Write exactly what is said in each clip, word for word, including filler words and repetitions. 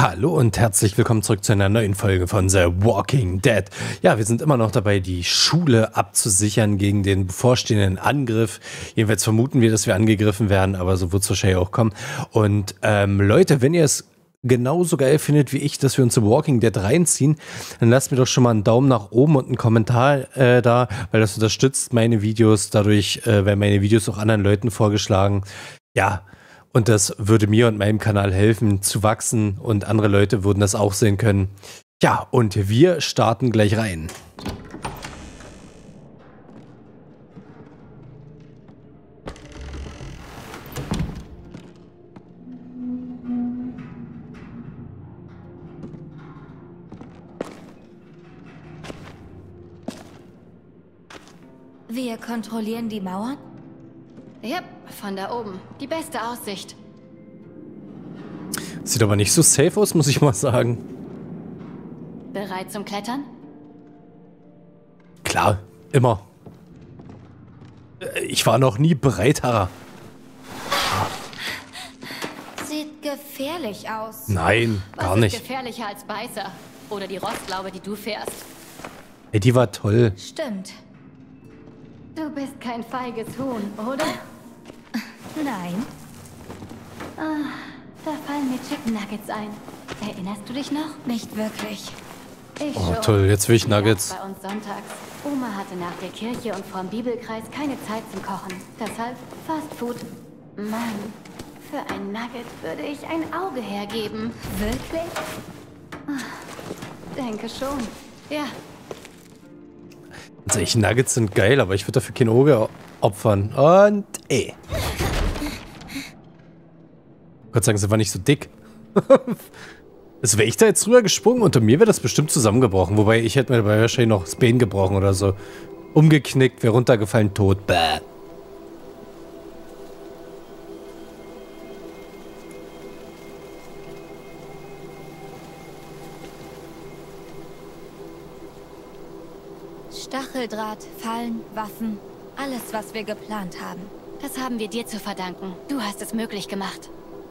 Hallo und herzlich willkommen zurück zu einer neuen Folge von The Walking Dead. Ja, wir sind immer noch dabei, die Schule abzusichern gegen den bevorstehenden Angriff. Jedenfalls vermuten wir, dass wir angegriffen werden, aber so wird es wahrscheinlich auch kommen. Und ähm, Leute, wenn ihr es genauso geil findet wie ich, dass wir uns The Walking Dead reinziehen, dann lasst mir doch schon mal einen Daumen nach oben und einen Kommentar äh, da, weil das unterstützt meine Videos. Dadurch äh, werden meine Videos auch anderen Leuten vorgeschlagen. Ja, und das würde mir und meinem Kanal helfen zu wachsen und andere Leute würden das auch sehen können. Ja, und wir starten gleich rein. Wir kontrollieren die Mauern? Yep, von da oben. Die beste Aussicht. Sieht aber nicht so safe aus, muss ich mal sagen. Bereit zum Klettern? Klar, immer. Ich war noch nie bereit, Hara. Sieht gefährlich aus. Nein, gar Was nicht. ist gefährlicher als Beißer? Oder die Rostlaube, die du fährst? Ey, die war toll. Stimmt. Du bist kein feiges Huhn, oder? Nein. Ah, da fallen mir Chicken Nuggets ein. Erinnerst du dich noch? Nicht wirklich. Ich Oh, schon. toll, jetzt will ich Die gab's Nuggets. Bei uns sonntags. Oma hatte nach der Kirche und vorm Bibelkreis keine Zeit zum Kochen. Deshalb Fast Food. Mann, für ein Nugget würde ich ein Auge hergeben. Wirklich? Denke schon. Ja, Also ich, Nuggets sind geil, aber ich würde dafür kein Auge opfern. Und eh. Gott sei Dank, sie war nicht so dick. Das wäre ich da jetzt rüber gesprungen, unter mir wäre das bestimmt zusammengebrochen. Wobei ich hätte mir dabei wahrscheinlich noch das Bein gebrochen oder so. Umgeknickt, wäre runtergefallen, tot. Bäh. Stacheldraht, Fallen, Waffen. Alles, was wir geplant haben. das haben wir dir zu verdanken. Du hast es möglich gemacht.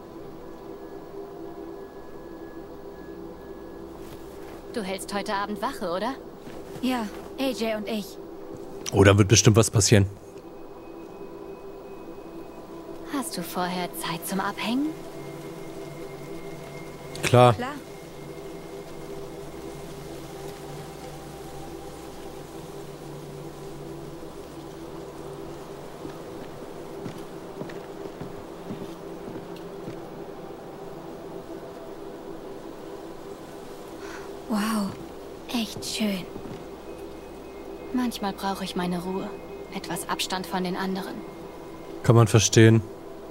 Du hältst heute Abend Wache, oder? Ja, A J und ich. Oh, da wird bestimmt was passieren. Hast du vorher Zeit zum Abhängen? Klar. Klar. Wow, echt schön. Manchmal brauche ich meine Ruhe. Etwas Abstand von den anderen. Kann man verstehen.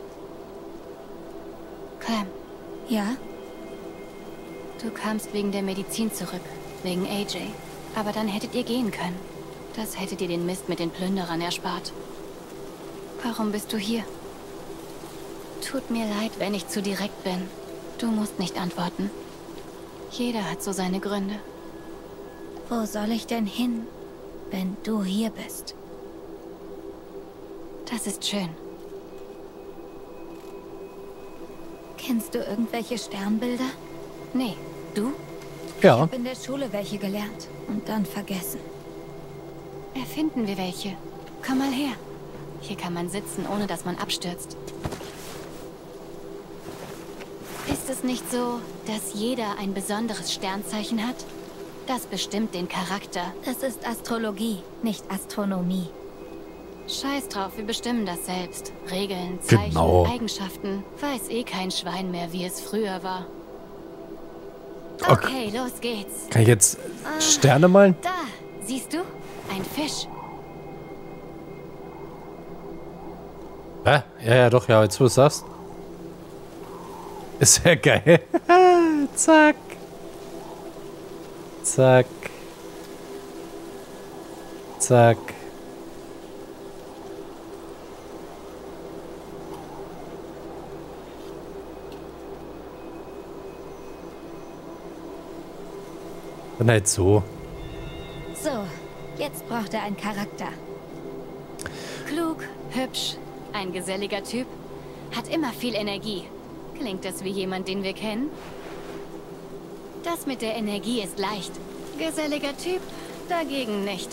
Clem, Ja? du kamst wegen der Medizin zurück. Wegen A J. Aber dann hättet ihr gehen können. Das hätte dir den Mist mit den Plünderern erspart. Warum bist du hier? Tut mir leid, wenn ich zu direkt bin. Du musst nicht antworten. Jeder hat so seine Gründe. Wo soll ich denn hin, wenn du hier bist? Das ist schön. Kennst du irgendwelche Sternbilder? Nee, du? Ich Ja. habe in der Schule welche gelernt und dann vergessen. Erfinden wir welche. Komm mal her. Hier kann man sitzen, ohne dass man abstürzt. Ist es nicht so, dass jeder ein besonderes Sternzeichen hat? Das bestimmt den Charakter. Das ist Astrologie, nicht Astronomie. Scheiß drauf, wir bestimmen das selbst. Regeln, Zeichen, Genau. Eigenschaften. Weiß eh kein Schwein mehr, wie es früher war. Okay. Okay, los geht's. Kann ich jetzt Sterne malen? Da, siehst du? Ein Fisch. Hä? Ja, ja, doch, ja, jetzt wo du es sagst. Ist ja geil. Zack. Zack. Zack. Dann halt so. So, jetzt braucht er einen Charakter. Klug, hübsch, ein geselliger Typ. Hat immer viel Energie. Klingt das wie jemand, den wir kennen? Das mit der Energie ist leicht. Geselliger Typ, dagegen nicht.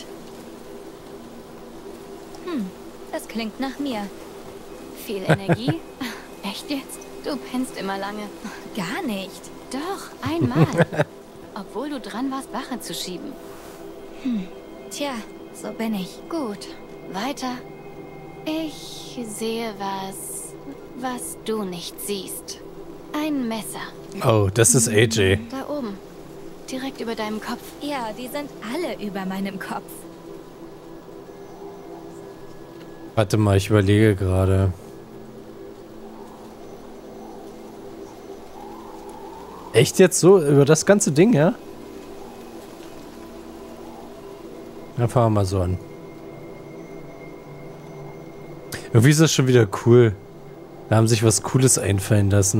Hm, das klingt nach mir. Viel Energie? Echt jetzt? Du pennst immer lange. Gar nicht. Doch, einmal. Obwohl du dran warst, Wache zu schieben. Hm, tja, so bin ich. Gut, weiter. Ich sehe was, was du nicht siehst. Ein Messer. Oh, das ist A J. Da oben. Direkt über deinem Kopf. Ja, die sind alle über meinem Kopf. Warte mal, ich überlege gerade. Echt jetzt so? Über das ganze Ding, ja? Dann fangen wir mal so an. Irgendwie ist das schon wieder cool. Da haben sich was Cooles einfallen lassen.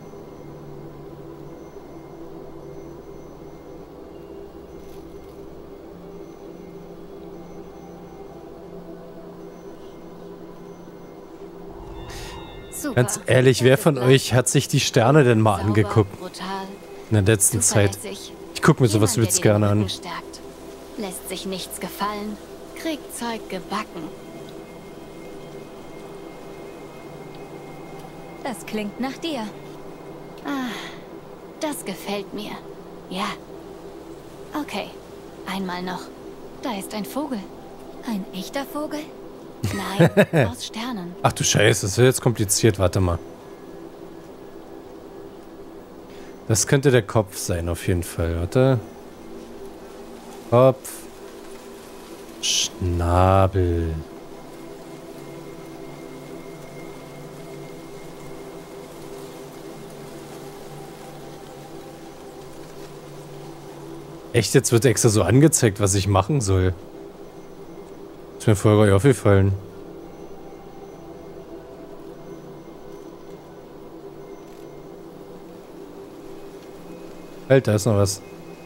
Super. Ganz ehrlich, wer von euch hat sich die Sterne denn mal Sauber, angeguckt brutal, in der letzten Zeit? zuverlässig. Ich gucke mir sowas Jemand, jetzt der den gerne an. Rücken stärkt. Lässt sich nichts gefallen. Kriegt Zeug gebacken. Das klingt nach dir. Ah, das gefällt mir. Ja. Okay, einmal noch. Da ist ein Vogel. Ein echter Vogel? Nein, aus Sternen. Ach du Scheiße, das wird jetzt kompliziert. Warte mal. Das könnte der Kopf sein, auf jeden Fall. Warte. Kopf. Schnabel. Echt, jetzt wird extra so angezeigt, was ich machen soll. Ist mir vorher gar nicht aufgefallen. Halt, da ist noch was.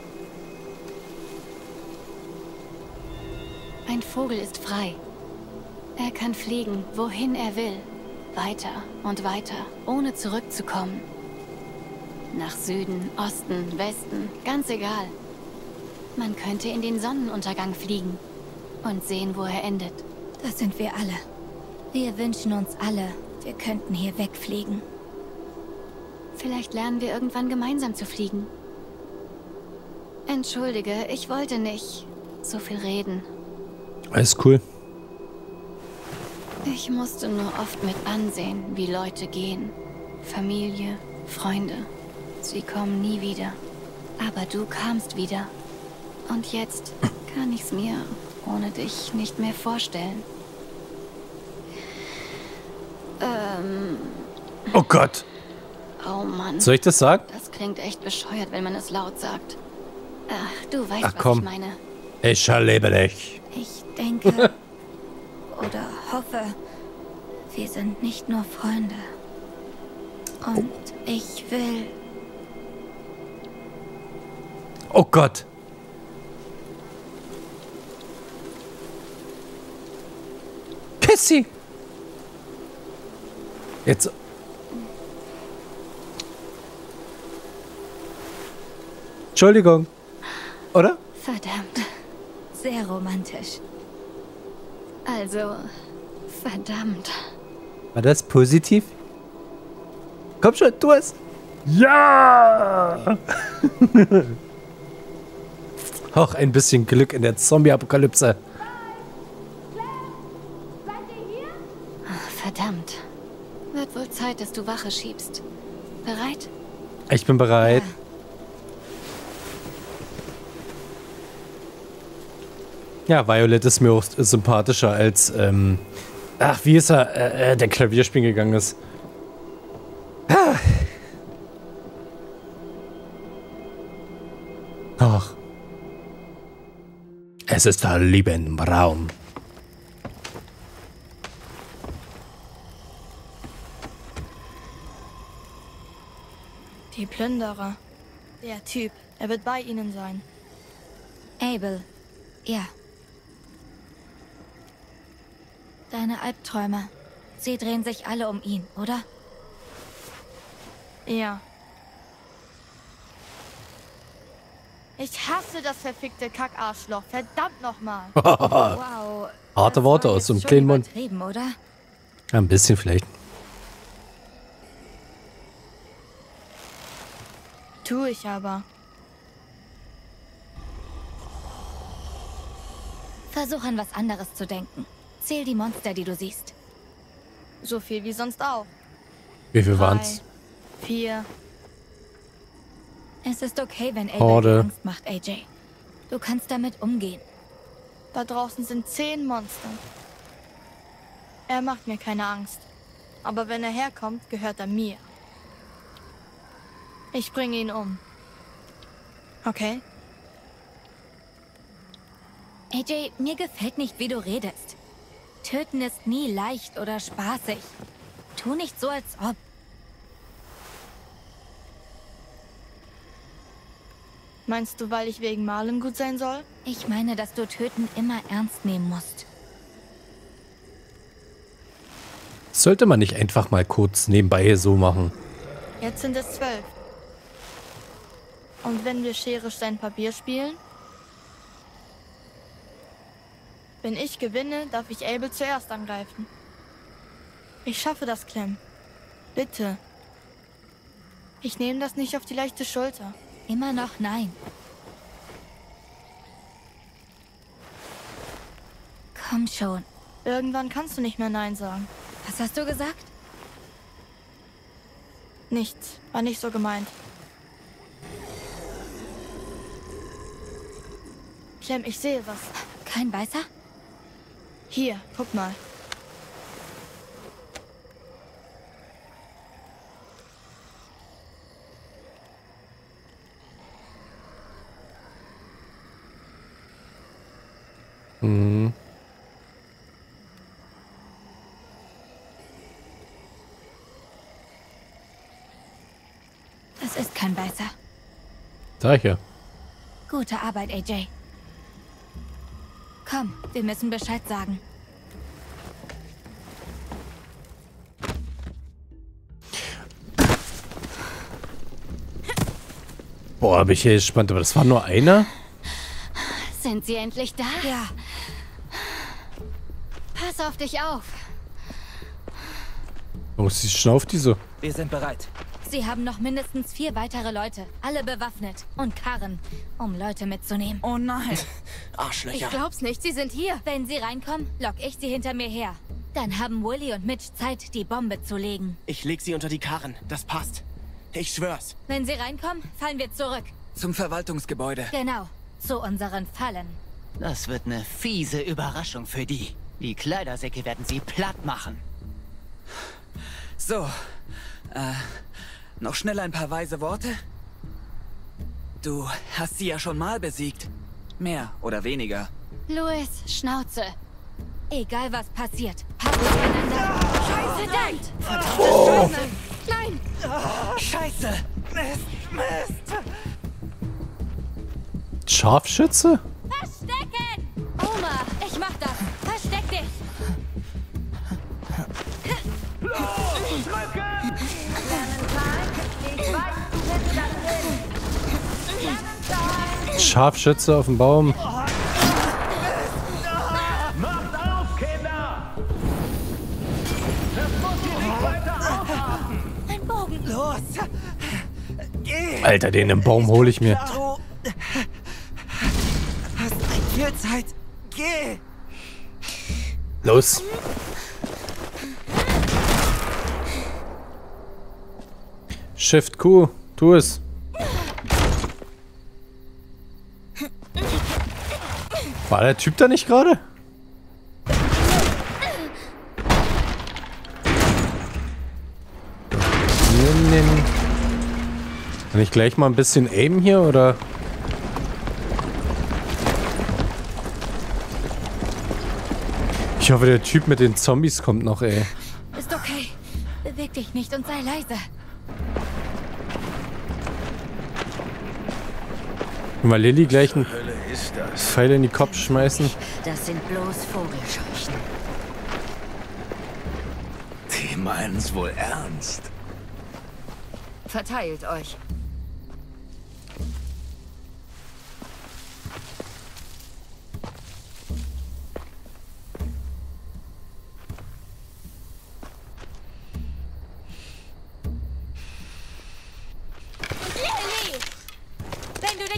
Ein Vogel ist frei. Er kann fliegen, wohin er will. Weiter und weiter, ohne zurückzukommen. Nach Süden, Osten, Westen, ganz egal. Man könnte in den Sonnenuntergang fliegen und sehen, wo er endet. Das sind wir alle. Wir wünschen uns alle, wir könnten hier wegfliegen. Vielleicht lernen wir irgendwann gemeinsam zu fliegen. Entschuldige, ich wollte nicht so viel reden. Alles cool. Ich musste nur oft mit ansehen, wie Leute gehen. Familie, Freunde. Sie kommen nie wieder. Aber du kamst wieder. Und jetzt kann ich's mir ohne dich nicht mehr vorstellen. Ähm... Oh Gott. Oh Mann. Soll ich das sagen? Das klingt echt bescheuert, wenn man es laut sagt. Ach, du weißt, Ach, was komm. ich meine. Ich erlebe dich. Ich denke oder hoffe, wir sind nicht nur Freunde. Und ich will... Oh Gott. Pissy. Jetzt... Entschuldigung. Oder? Verdammt. Sehr romantisch. Also, verdammt. War das positiv? Komm schon, tu es. Ja! Auch ein bisschen Glück in der Zombie-Apokalypse. Verdammt. Wird wohl Zeit, dass du Wache schiebst. Bereit? Ich bin bereit. Ja, Violet ist mir auch sympathischer als, ähm... Ach, wie ist er, äh, der Klavierspielen gegangen ist. Ah. Ach. Es ist der Liebe im Raum. Die Plünderer. Der Typ. Er wird bei ihnen sein. Abel. Ja. Deine Albträume. Sie drehen sich alle um ihn, oder? Ja. Ich hasse das verfickte Kackarschloch. Verdammt nochmal. Wow. Harte das Worte war aus jetzt so einem schon kleinen Mund. übertrieben, oder? Ja, ein bisschen vielleicht. Tu ich aber. Versuch an was anderes zu denken. Zähl die Monster, die du siehst. So viel wie sonst auch. Wie viel Drei, waren's? Vier. Es ist okay, wenn Abel Horde. dir Angst macht, A J. Du kannst damit umgehen. Da draußen sind zehn Monster. Er macht mir keine Angst. Aber wenn er herkommt, gehört er mir. Ich bringe ihn um. Okay? A J, mir gefällt nicht, wie du redest. Töten ist nie leicht oder spaßig. Tu nicht so, als ob. Meinst du, weil ich wegen Marlon gut sein soll? Ich meine, dass du Töten immer ernst nehmen musst. Sollte man nicht einfach mal kurz nebenbei so machen. Jetzt sind es zwölf. Und wenn wir Schere, Stein, Papier spielen? Wenn ich gewinne, darf ich Abel zuerst angreifen. Ich schaffe das, Clem. Bitte. Ich nehme das nicht auf die leichte Schulter. Immer noch nein. Komm schon. Irgendwann kannst du nicht mehr Nein sagen. Was hast du gesagt? Nichts. War nicht so gemeint. Clem, ich sehe was. Kein Weißer? Hier, guck mal. Mhm. Das ist kein Weißer. Sag ich ja. Gute Arbeit, A J. Komm, wir müssen Bescheid sagen. Boah, bin ich hier gespannt, aber das war nur einer? Sind sie endlich da? Ja, Pass auf dich auf. Warum ist die schnauft die so? Wir sind bereit. sie haben noch mindestens vier weitere Leute. Alle bewaffnet. Und Karren, um Leute mitzunehmen. Oh nein. Ich Arschlöcher. glaub's nicht, sie sind hier. Wenn sie reinkommen, lock ich sie hinter mir her. Dann haben Willy und Mitch Zeit, die Bombe zu legen. Ich leg sie unter die Karren. Das passt. Ich schwör's. Wenn sie reinkommen, fallen wir zurück. Zum Verwaltungsgebäude. Genau, zu unseren Fallen. Das wird eine fiese Überraschung für die. Die Kleidersäcke werden sie platt machen. So. Äh, noch schnell ein paar weise Worte? Du hast sie ja schon mal besiegt. Mehr oder weniger. Louis, Schnauze. Egal was passiert, passt aufeinander. Verdammt! Oh. Nein! Scheiße! Mist! Mist! Scharfschütze? Verstecken! Oma, ich mach das. Versteck dich. Scharfschütze auf dem Baum. Macht auf, Kinder! Das muss hier nicht weiter aufhalten! Ein Bogen. Los! Geh! Alter, den im Baum hole ich mir. Du hast ein viel Zeit. Geh! Los. Shift Q, tu es. War der Typ da nicht gerade? Kann ich gleich mal ein bisschen aimen hier, oder? Ich hoffe, der Typ mit den Zombies kommt noch, ey. Ist okay. Beweg dich nicht und sei leise. Mal Lilly gleich einen Hölle ist das? Pfeil in die Kopf schmeißen. Das sind bloß Vogelscheuchen. Die meinen's wohl ernst. Verteilt euch.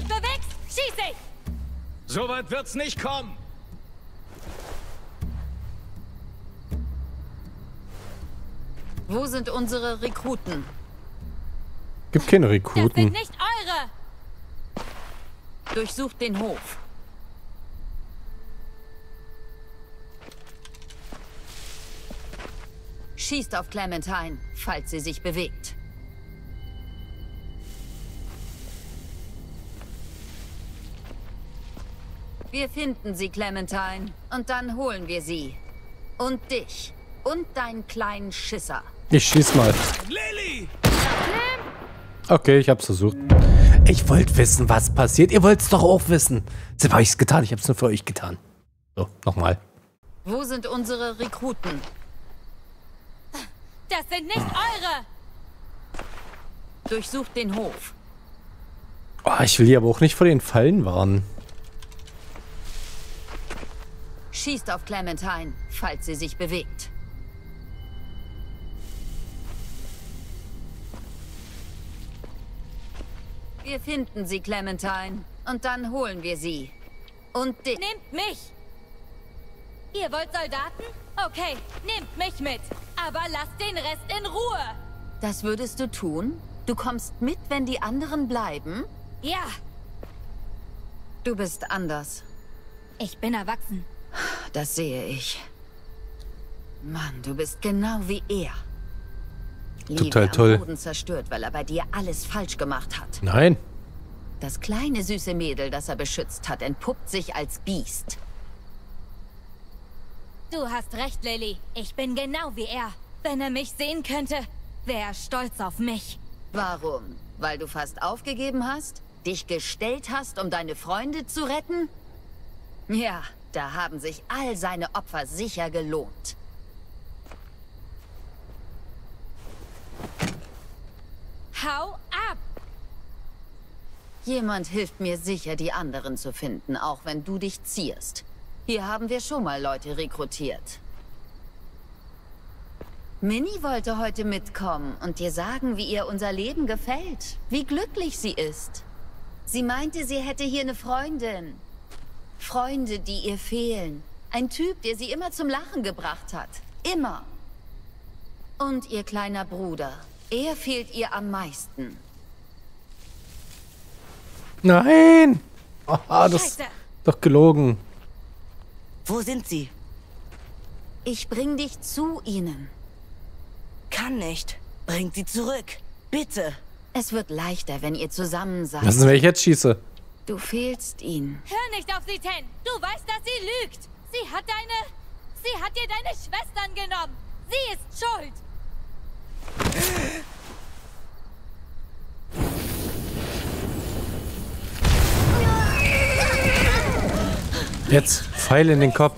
dich bewegst, schieß ich! So weit wird's nicht kommen. Wo sind unsere Rekruten? Gibt keine Das sind Rekruten. nicht eure! Durchsucht den Hof. Schießt auf Clementine, falls sie sich bewegt. Wir finden sie, Clementine, und dann holen wir sie. Und dich. Und deinen kleinen Schisser. Ich schieß mal. Lily! Okay, ich hab's versucht. Ich wollte wissen, was passiert. Ihr wollt's doch auch wissen. Jetzt habe ich's getan. Ich hab's nur für euch getan. So, nochmal. Wo sind unsere Rekruten? Das sind nicht eure! Durchsucht den Hof. Oh, ich will die aber auch nicht vor den Fallen warnen. Schießt auf Clementine, falls sie sich bewegt. Wir finden sie, Clementine, und dann holen wir sie. Und dich. Nehmt mich! Ihr wollt Soldaten? Okay, nehmt mich mit. Aber lasst den Rest in Ruhe. Das würdest du tun? Du kommst mit, wenn die anderen bleiben? Ja, Du bist anders. ich bin erwachsen. Das sehe ich. Mann, du bist genau wie er. Total Liebe toll. am Boden zerstört, weil er bei dir alles falsch gemacht hat. Nein. Das kleine süße Mädel, das er beschützt hat, entpuppt sich als Biest. Du hast recht, Lily. Ich bin genau wie er. Wenn er mich sehen könnte, wäre er stolz auf mich. Warum? Weil du fast aufgegeben hast? Dich gestellt hast, um deine Freunde zu retten? Ja, da haben sich all seine Opfer sicher gelohnt. Hau ab! Jemand hilft mir sicher, die anderen zu finden, auch wenn du dich zierst. Hier haben wir schon mal Leute rekrutiert. Minnie wollte heute mitkommen und dir sagen, wie ihr unser Leben gefällt. Wie glücklich sie ist. Sie meinte, sie hätte hier eine Freundin. Freunde, die ihr fehlen. Ein Typ, der sie immer zum Lachen gebracht hat. Immer. Und ihr kleiner Bruder. Er fehlt ihr am meisten. Nein! Aha, das ist Scheiße. doch gelogen. Wo sind sie? Ich bring dich zu ihnen. Kann nicht. Bringt sie zurück. Bitte. Es wird leichter, wenn ihr zusammen seid. Was ist, wenn ich jetzt schieße? Du fehlst ihnen. Hör nicht auf sie, Ten. Du weißt, dass sie lügt. Sie hat deine... Sie hat dir deine Schwestern genommen. Sie ist schuld. Jetzt, Pfeil in den Kopf.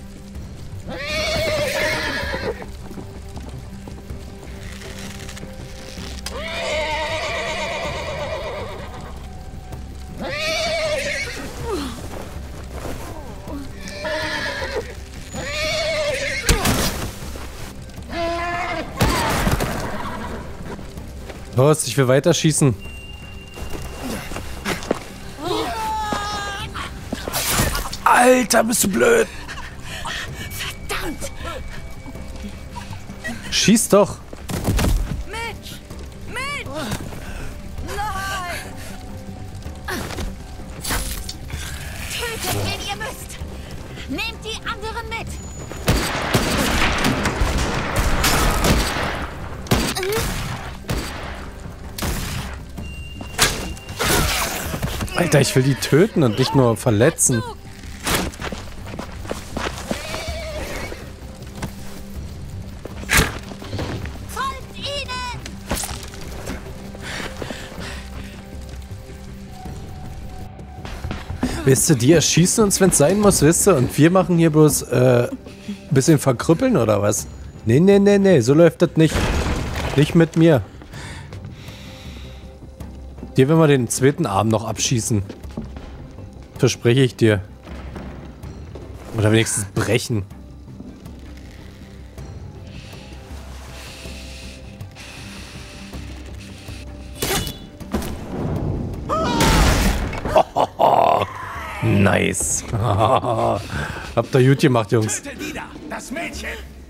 Los, ich will weiterschießen. Alter, bist du blöd. Verdammt! Schieß doch. Mitch! Mitch! Nein! Tötet, wen ihr müsst. Nehmt die anderen mit. Alter, ich will die töten und nicht nur verletzen. Folgt ihnen. Wisst ihr, die erschießen uns, wenn es sein muss, wisst ihr? Und wir machen hier bloß äh, ein bisschen verkrüppeln oder was? Nee, nee, nee, nee, so läuft das nicht. Nicht mit mir. Dir werden wir den zweiten Arm noch abschießen. Verspreche ich dir. Oder wenigstens brechen. Oh, nice. Habt ihr gut gemacht, Jungs. Das Mädchen.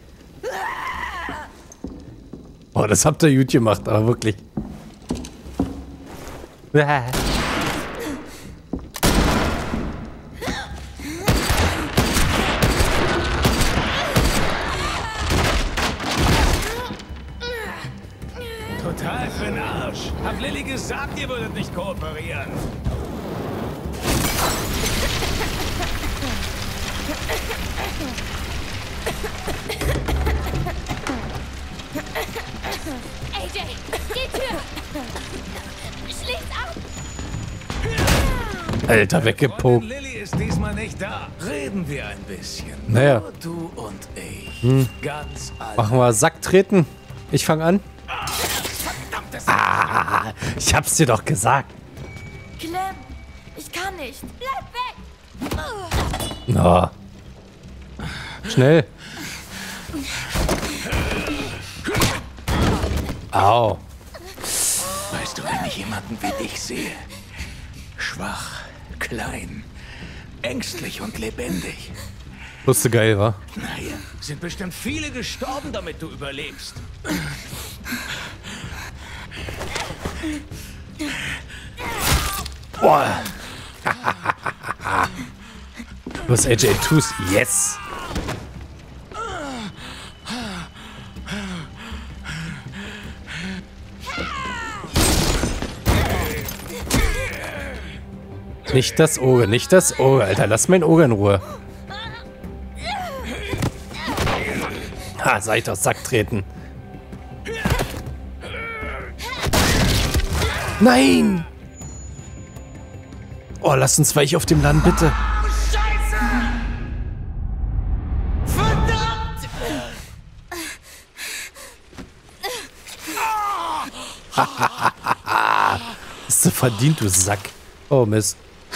Oh, das habt ihr gut gemacht, aber wirklich. Total für'n Arsch. Hab Lilly gesagt, ihr würdet nicht kooperieren. A J, die Tür! Schließ ab! Alter, weggepokt. Lilly ist diesmal nicht da. Reden wir ein bisschen. Naja. Nur du und ich. Hm. Ganz allein. Machen wir Sack treten. Ich fange an. Ah, ich hab's dir doch gesagt. Clem, ich kann nicht. Bleib weg! Na. Schnell. Au. Weißt du, wenn ich jemanden wie dich sehe? Schwach, klein, ängstlich und lebendig. Wusste geil, wa? Naja, sind bestimmt viele gestorben, damit du überlebst. Boah. Was A J tust? Yes. Nicht das Auge, nicht das Auge, Alter. Lass mein Auge in Ruhe. Ha, seid aus Sack treten. Nein! Oh, lass uns weich auf dem Land, bitte. Scheiße! Verdammt! Hast du verdient, du Sack. Oh, Mist.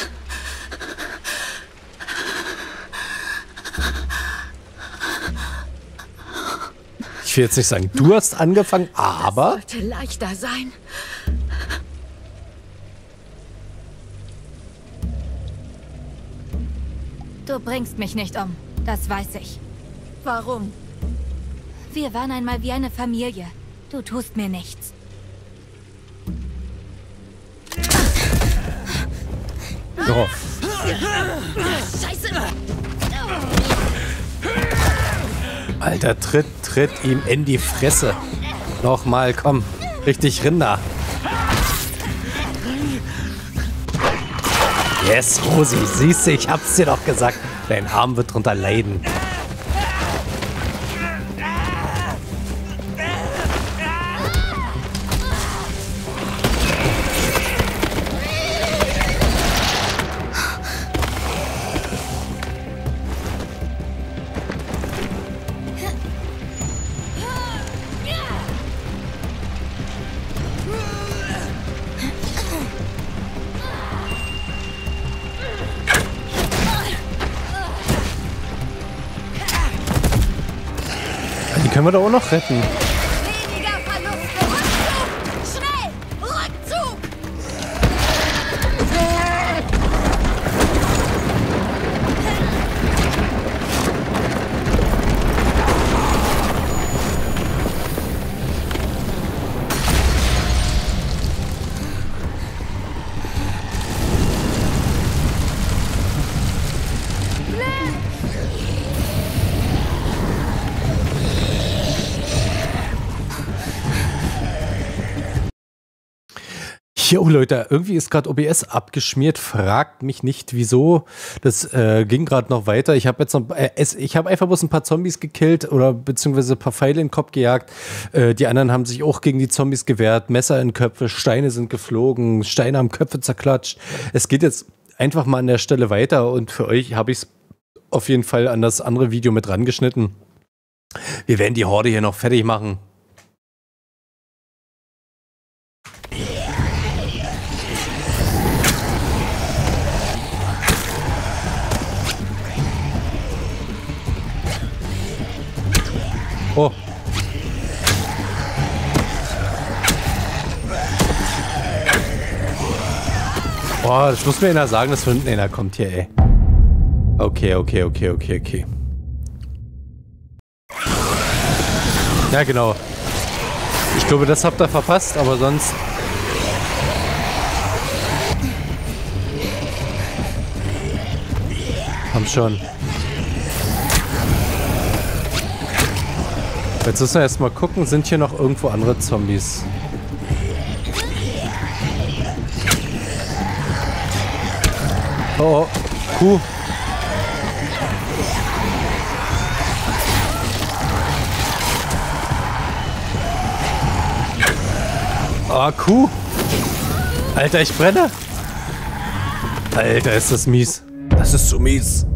Ich will jetzt nicht sagen, du hast angefangen, aber... Das sollte leichter sein. Du bringst mich nicht um. Das weiß ich. Warum? Wir waren einmal wie eine Familie. Du tust mir nichts. Oh. Scheiße! Alter, tritt, tritt ihm in die Fresse. Nochmal, komm. Richtig Rinder. Yes, Rosi, siehst du, ich hab's dir doch gesagt. Dein Arm wird drunter leiden. Die können wir doch auch noch retten. Weniger Verluste. Rückzug! Schnell! Rückzug! Jo Leute, irgendwie ist gerade O B S abgeschmiert. Fragt mich nicht, wieso. Das äh, ging gerade noch weiter. Ich habe jetzt noch, äh, es, ich habe einfach bloß ein paar Zombies gekillt oder beziehungsweise ein paar Pfeile in den Kopf gejagt. Äh, die anderen haben sich auch gegen die Zombies gewehrt. Messer in Köpfe, Steine sind geflogen, Steine haben Köpfe zerklatscht. Es geht jetzt einfach mal an der Stelle weiter und für euch habe ich es auf jeden Fall an das andere Video mit rangeschnitten. Wir werden die Horde hier noch fertig machen. Oh. Boah, das muss mir einer sagen, dass von hinten einer kommt hier, ey. Okay, okay, okay, okay, okay. Ja, genau. Ich glaube, das habt ihr verpasst, aber sonst... Komm schon. Jetzt müssen wir erstmal gucken, sind hier noch irgendwo andere Zombies? Oh, oh. Kuh. Oh, Kuh. Alter, ich brenne. Alter, ist das mies. Das ist so mies.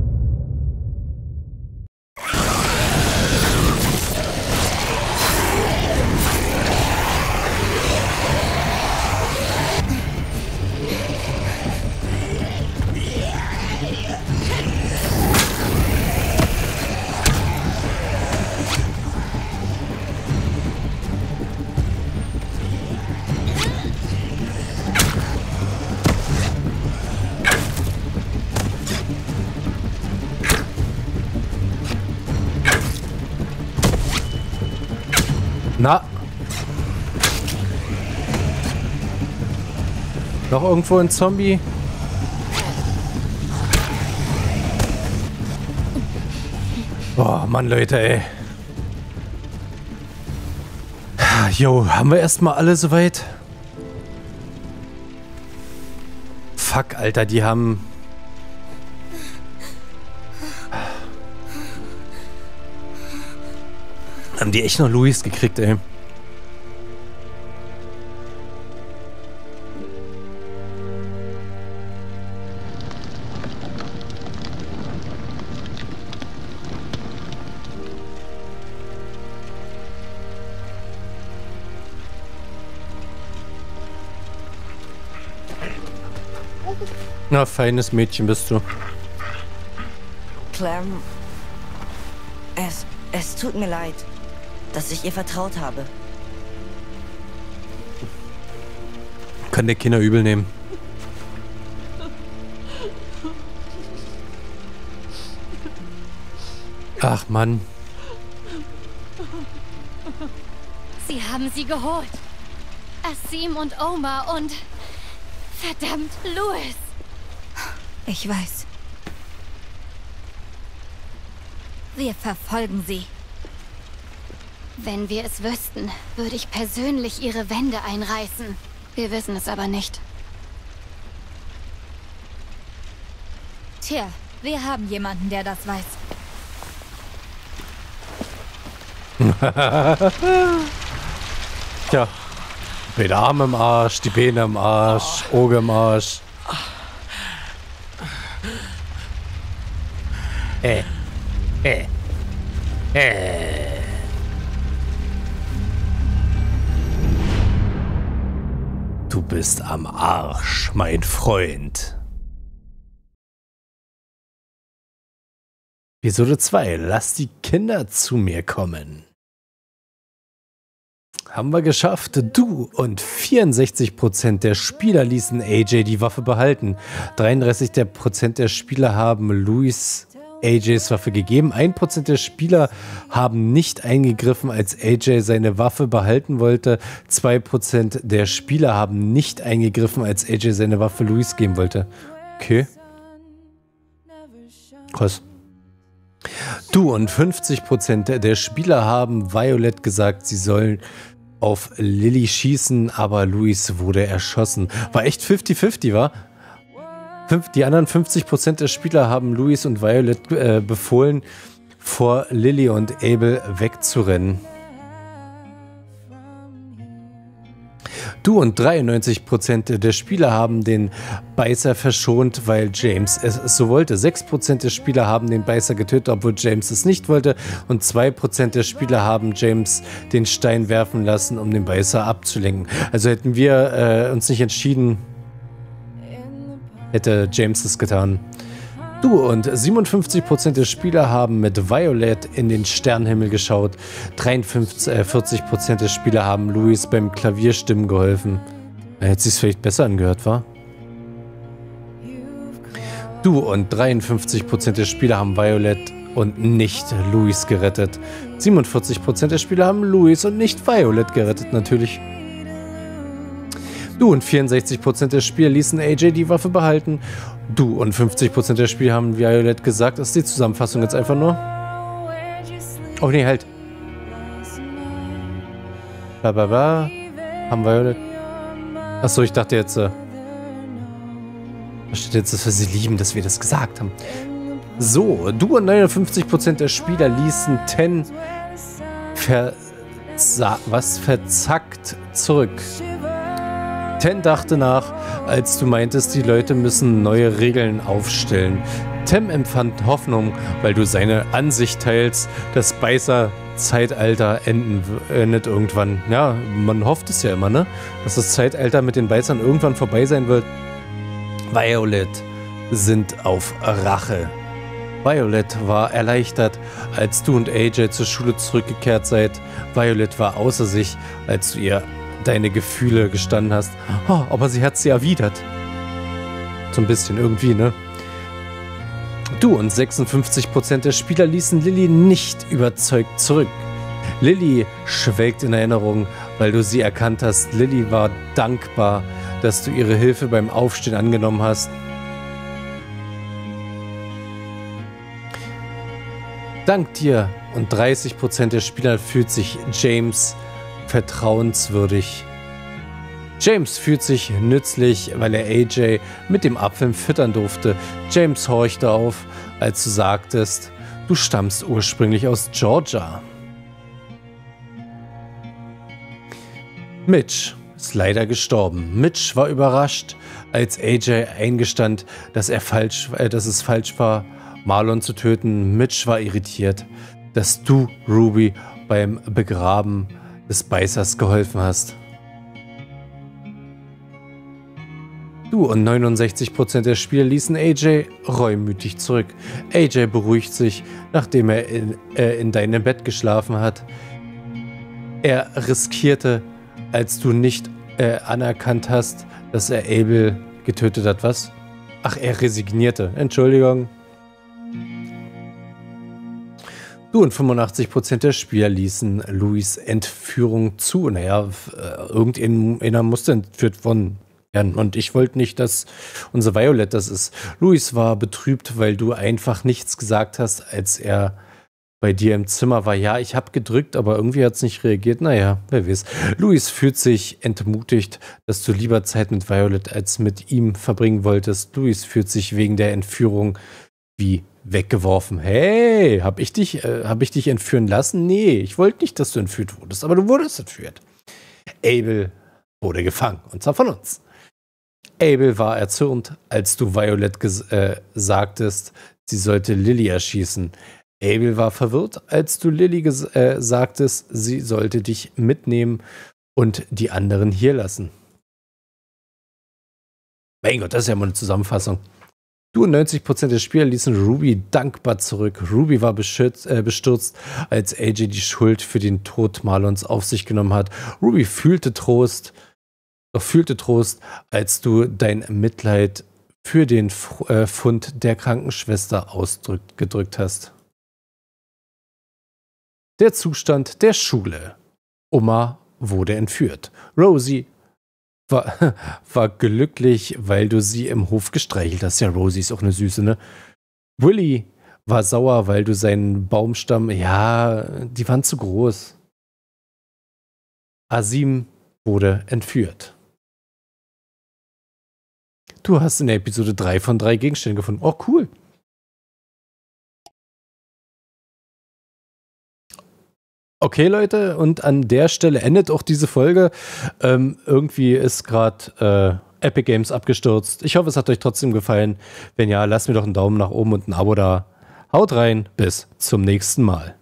Na? Noch irgendwo ein Zombie? Oh Mann, Leute, ey. Jo, haben wir erstmal alle soweit? Fuck, Alter, die haben... Haben die echt noch Luis gekriegt, ey. Na, feines Mädchen bist du. Clem, es, es tut mir leid, dass ich ihr vertraut habe. Kann der Kinder übel nehmen. Ach Mann. Sie haben sie geholt. Asim und Omar und... verdammt, Louis. Ich weiß. Wir verfolgen sie. Wenn wir es wüssten, würde ich persönlich ihre Wände einreißen. Wir wissen es aber nicht. Tja, wir haben jemanden, der das weiß. Tja, die Arme im Arsch, die Beine im Arsch, Auge im Arsch. Äh, äh, äh. Du bist am Arsch, mein Freund. Episode zwei. Lass die Kinder zu mir kommen. Haben wir geschafft. Du und vierundsechzig Prozent der Spieler ließen A J die Waffe behalten. dreiunddreißig Prozent der Spieler haben Louis A Js Waffe gegeben. ein Prozent der Spieler haben nicht eingegriffen, als A J seine Waffe behalten wollte. zwei Prozent der Spieler haben nicht eingegriffen, als A J seine Waffe Louis geben wollte. Okay. Krass. Du und fünfzig Prozent der Spieler haben Violet gesagt, sie sollen auf Lily schießen, aber Louis wurde erschossen. War echt fünfzig fünfzig, wa? Die anderen fünfzig Prozent der Spieler haben Louis und Violet äh, befohlen, vor Lily und Abel wegzurennen. Du und dreiundneunzig Prozent der Spieler haben den Beißer verschont, weil James es so wollte. sechs Prozent der Spieler haben den Beißer getötet, obwohl James es nicht wollte. Und zwei Prozent der Spieler haben James den Stein werfen lassen, um den Beißer abzulenken. Also hätten wir äh, uns nicht entschieden, hätte James es getan. Du und siebenundfünfzig Prozent der Spieler haben mit Violet in den Sternenhimmel geschaut. dreiundvierzig Prozent der Spieler haben Louis beim Klavierstimmen geholfen. Hätte sich's vielleicht besser angehört, wa? Du und dreiundfünfzig Prozent der Spieler haben Violet und nicht Louis gerettet. siebenundvierzig Prozent der Spieler haben Louis und nicht Violet gerettet, natürlich. Du und vierundsechzig Prozent der Spieler ließen A J die Waffe behalten. Du und fünfzig Prozent der Spieler haben Violet gesagt. Das ist die Zusammenfassung jetzt einfach nur. Oh nee, halt. Bababa. Haben Violet. Achso, ich dachte jetzt. Äh, da steht jetzt, dass wir sie lieben, dass wir das gesagt haben. So, du und neunundfünfzig Prozent der Spieler ließen Ten verza was verzackt zurück. Ten dachte nach, als du meintest, die Leute müssen neue Regeln aufstellen. Tem empfand Hoffnung, weil du seine Ansicht teilst, das Beißer-Zeitalter enden endet irgendwann. Ja, man hofft es ja immer, ne? Dass das Zeitalter mit den Beißern irgendwann vorbei sein wird. Violet sind auf Rache. Violet war erleichtert, als du und A J zur Schule zurückgekehrt seid. Violet war außer sich, als du ihr deine Gefühle gestanden hast. Oh, aber sie hat sie erwidert. So ein bisschen irgendwie, ne? Du und sechsundfünfzig Prozent der Spieler ließen Lily nicht überzeugt zurück. Lily schwelgt in Erinnerung, weil du sie erkannt hast. Lily war dankbar, dass du ihre Hilfe beim Aufstehen angenommen hast. Dank dir und dreißig Prozent der Spieler fühlt sich James vertrauenswürdig. James fühlt sich nützlich, weil er A J mit dem Apfel füttern durfte. James horchte auf, als du sagtest, du stammst ursprünglich aus Georgia. Mitch ist leider gestorben. Mitch war überrascht, als A J eingestand, dass, er falsch, äh, dass es falsch war, Marlon zu töten. Mitch war irritiert, dass du Ruby beim Begraben des Beißers geholfen hast. Du und neunundsechzig Prozent der Spieler ließen A J reumütig zurück. A J beruhigt sich, nachdem er in, äh, in deinem Bett geschlafen hat. Er riskierte, als du nicht äh, anerkannt hast, dass er Abel getötet hat. Was? Ach, er resignierte. Entschuldigung. Du und fünfundachtzig Prozent der Spieler ließen Louis Entführung zu. Naja, irgendeiner musste entführt worden werden. Und ich wollte nicht, dass unser Violet das ist. Louis war betrübt, weil du einfach nichts gesagt hast, als er bei dir im Zimmer war. Ja, ich habe gedrückt, aber irgendwie hat es nicht reagiert. Naja, wer weiß. Louis fühlt sich entmutigt, dass du lieber Zeit mit Violet als mit ihm verbringen wolltest. Louis fühlt sich wegen der Entführung wie weggeworfen. Hey, hab ich dich, äh, hab ich dich entführen lassen? Nee, ich wollte nicht, dass du entführt wurdest, aber du wurdest entführt. Abel wurde gefangen, und zwar von uns. Abel war erzürnt, als du Violet äh, sagtest, sie sollte Lily erschießen. Abel war verwirrt, als du Lily äh, sagtest, sie sollte dich mitnehmen und die anderen hier lassen. Mein Gott, das ist ja mal eine Zusammenfassung. Du und neunzig Prozent der Spieler ließen Ruby dankbar zurück. Ruby war beschützt, äh, bestürzt, als A J die Schuld für den Tod Marlons auf sich genommen hat. Ruby fühlte Trost, doch fühlte Trost, als du dein Mitleid für den F äh, Fund der Krankenschwester ausgedrückt hast. Der Zustand der Schule. Oma wurde entführt. Rosie War, war glücklich, weil du sie im Hof gestreichelt hast. Ja, Rosie ist auch eine Süße, ne? Willy war sauer, weil du seinen Baumstamm, ja, die waren zu groß. Asim wurde entführt. Du hast in der Episode drei von drei Gegenständen gefunden. Oh, cool. Okay, Leute, und an der Stelle endet auch diese Folge. Ähm, irgendwie ist gerade äh, Epic Games abgestürzt. Ich hoffe, es hat euch trotzdem gefallen. Wenn ja, lasst mir doch einen Daumen nach oben und ein Abo da. Haut rein, bis zum nächsten Mal.